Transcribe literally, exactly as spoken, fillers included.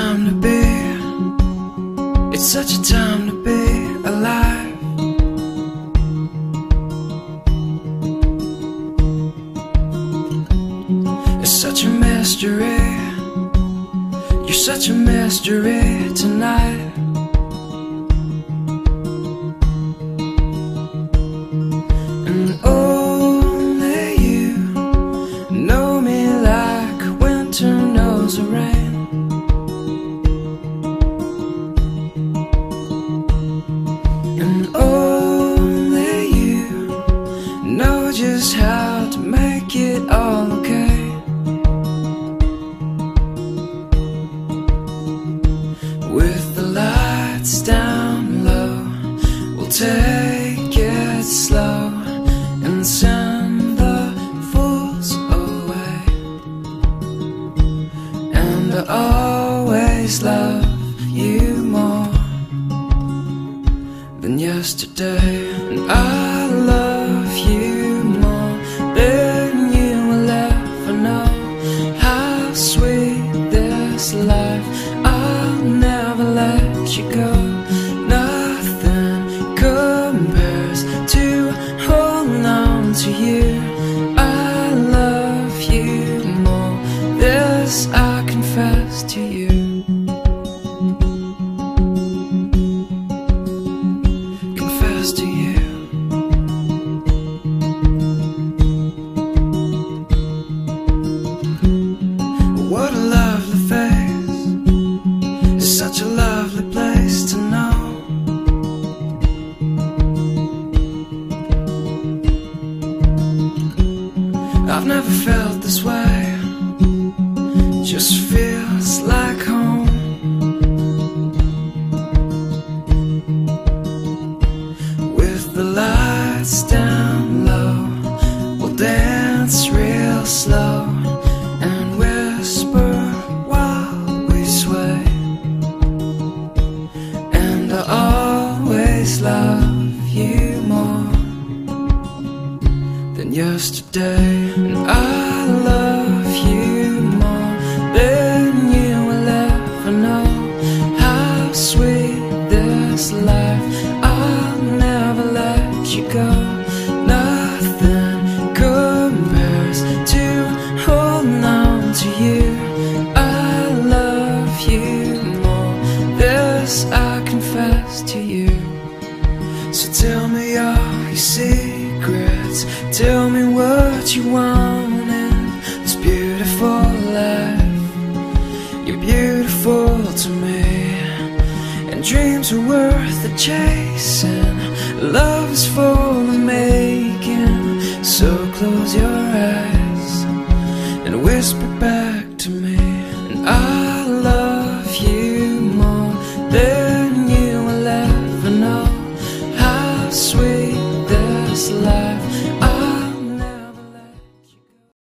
time to be, it's such a time to be alive. It's such a mystery, you're such a mystery tonight. And only you know me like winter knows the rain. And only you know just how to make it all okay. With the lights down low, we'll take it slow and send the fools away. And I always love you more than yesterday. And I love you more than you will ever know. How sweet this life, I'll never let you go. Nothing compares to holding on to you. I love you more, this I confess to you. Confess to you. What a lovely face, it's such a lovely place to know. I've never felt this way, just feels like home. With the lights down low, we'll dance real slow and whisper while we sway. And I always love you more than yesterday. And I love you more than you will ever know. How sweet this life, I'll never let you go. Nothing compares to holding on to you. I love you more, this I confess to you. So tell me all your secrets, tell me what you want in this beautiful life. You're beautiful to me, and dreams are worth the chasing. Love is for the making, so close your eyes and whisper back